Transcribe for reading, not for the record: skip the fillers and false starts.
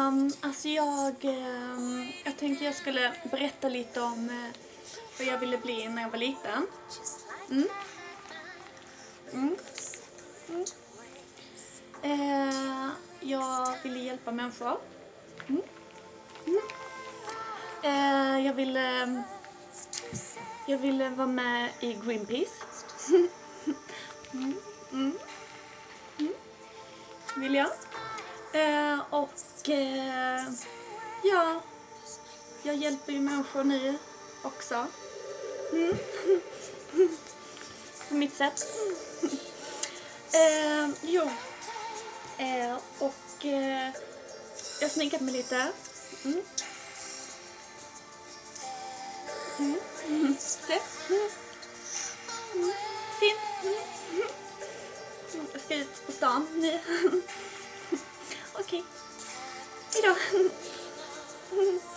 Alltså jag tänkte jag skulle berätta lite om vad jag ville bli när jag var liten. Jag ville hjälpa människor. Jag ville vara med i Greenpeace. Vill jag. Ja, jag hjälper ju människor nu också. På mitt sätt. Jag har sminkat mig lite. Se. Fint. Jag ska ut på stan nu. Okej. Hejdå.